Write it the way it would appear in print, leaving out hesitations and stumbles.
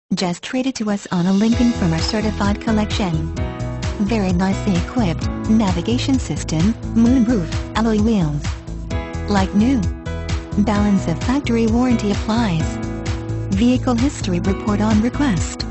Just traded to us on a Lincoln from our certified collection. Very nicely equipped, navigation system, moonroof, alloy wheels. Like new. Balance of factory warranty applies. Vehicle history report on request.